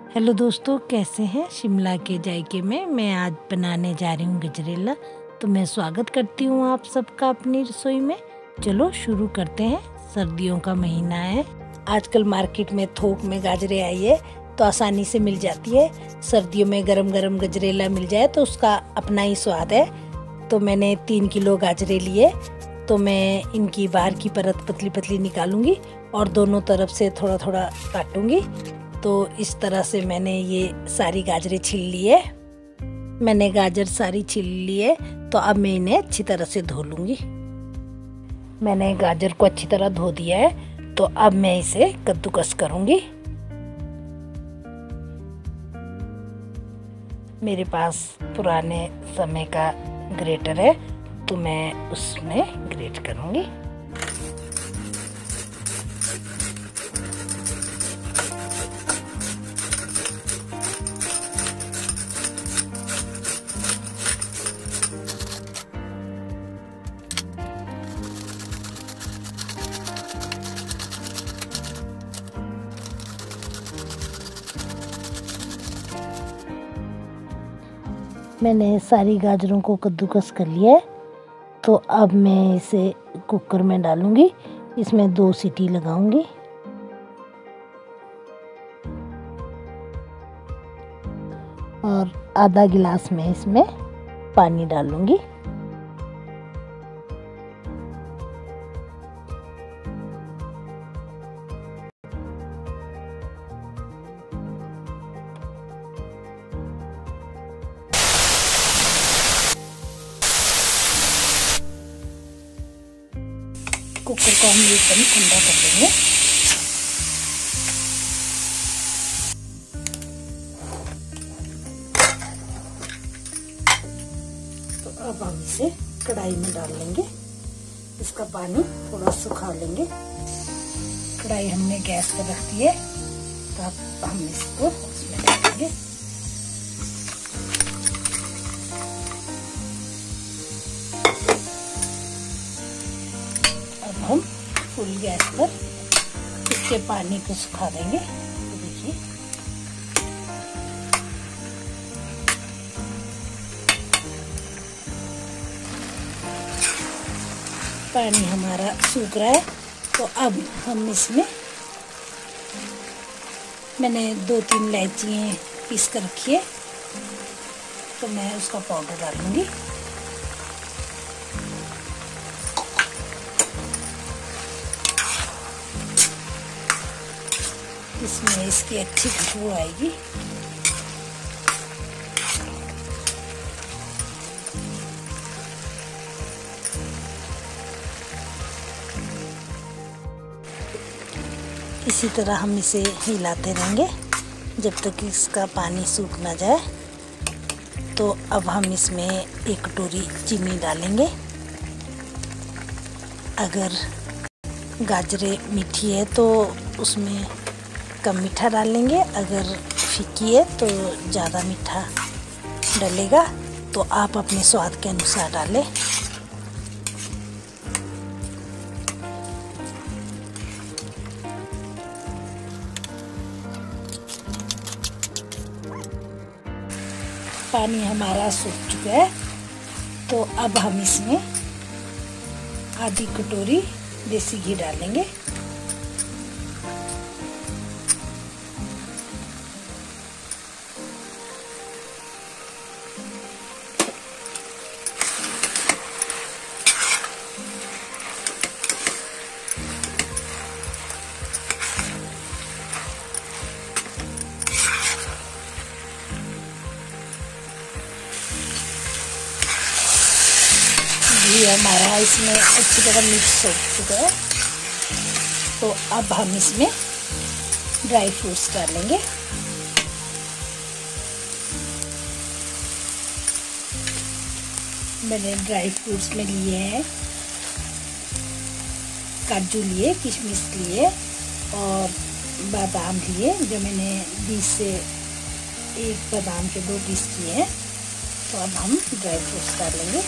Hello दोस्तों, कैसे हैं। शिमला के जायके में मैं आज बनाने जा रही हूँ गजरेला। तो मैं स्वागत करती हूँ आप सबका अपनी रसोई में। चलो शुरू करते हैं। सर्दियों का महीना है। आजकल मार्केट में थोक में गाजरें आई है तो आसानी से मिल जाती है। सर्दियों में गरम गरम गजरेला मिल जाए तो उसका अपना ही स्वाद है। तो मैंने 3 किलो गाजरे लिए। तो मैं इनकी बाहर की परत पतली पतली निकालूंगी और दोनों तरफ से थोड़ा थोड़ा काटूंगी। तो इस तरह से मैंने ये सारी गाजरें छील ली है। मैंने गाजर सारी छील ली है। तो अब मैं इन्हें अच्छी तरह से धो लूँगी। मैंने गाजर को अच्छी तरह धो दिया है। तो अब मैं इसे कद्दूकस करूँगी। मेरे पास पुराने समय का ग्रेटर है तो मैं उसमें ग्रेट करूँगी। मैंने सारी गाजरों को कद्दूकस कर लिया है। तो अब मैं इसे कुकर में डालूंगी। इसमें 2 सीटी लगाऊंगी। और आधा गिलास में इसमें पानी डालूंगी। कुकर को हम एकदम ठंडा कर देंगे। तो अब हम इसे कढ़ाई में डाल लेंगे। इसका पानी थोड़ा सुखा लेंगे। कढ़ाई हमने गैस पर रख दी है। तो अब हम इसको उसमें डालेंगे। हम फुल गैस पर इसके पानी को सुखा देंगे। तो देखिए पानी हमारा सूख रहा है। तो अब हम इसमें मैंने 2-3 इलायची पीस कर रखी है। तो मैं उसका पाउडर डालूंगी। इसमें इसकी अच्छी खुशबू आएगी। इसी तरह हम इसे हिलाते रहेंगे जब तक इसका पानी सूख ना जाए। तो अब हम इसमें 1 कटोरी चीनी डालेंगे। अगर गाजरें मीठी है तो उसमें कम मीठा डालेंगे। अगर फीकी है तो ज़्यादा मीठा डलेगा। तो आप अपने स्वाद के अनुसार डालें। पानी हमारा सूख चुका है। तो अब हम इसमें आधी कटोरी देसी घी डालेंगे। घी हमारा इसमें अच्छी तरह मिक्स हो चुका है। तो अब हम इसमें ड्राई फ्रूट्स डालेंगे। मैंने ड्राई फ्रूट्स में लिए हैं काजू लिए, किशमिश लिए और बादाम लिए। जो मैंने 20 से 1 बादाम के 2 पीस किए हैं। तो अब हम ड्राई फ्रूट्स डालेंगे।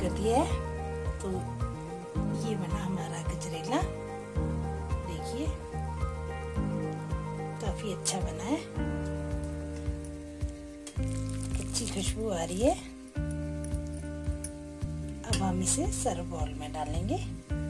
कर दिया है। तो ये बना हमारा गजरेला, देखिए काफी अच्छा बना है, अच्छी खुशबू आ रही है। अब हम इसे सर्व बाउल में डालेंगे।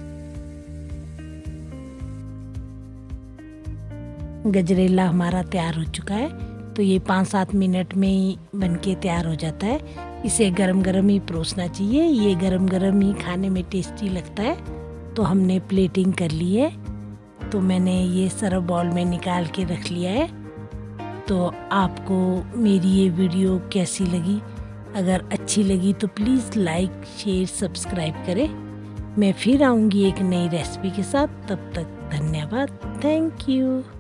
गजरेला हमारा तैयार हो चुका है। तो ये 5-7 मिनट में ही बनके तैयार हो जाता है। इसे गरम गरम ही परोसना चाहिए, ये गरम गरम ही खाने में टेस्टी लगता है। तो हमने प्लेटिंग कर ली है, तो मैंने ये सर्व बाउल में निकाल के रख लिया है। तो आपको मेरी ये वीडियो कैसी लगी? अगर अच्छी लगी तो प्लीज़ लाइक, शेयर, सब्सक्राइब करें। मैं फिर आऊँगी एक नई रेसिपी के साथ। तब तक धन्यवाद। Thank you.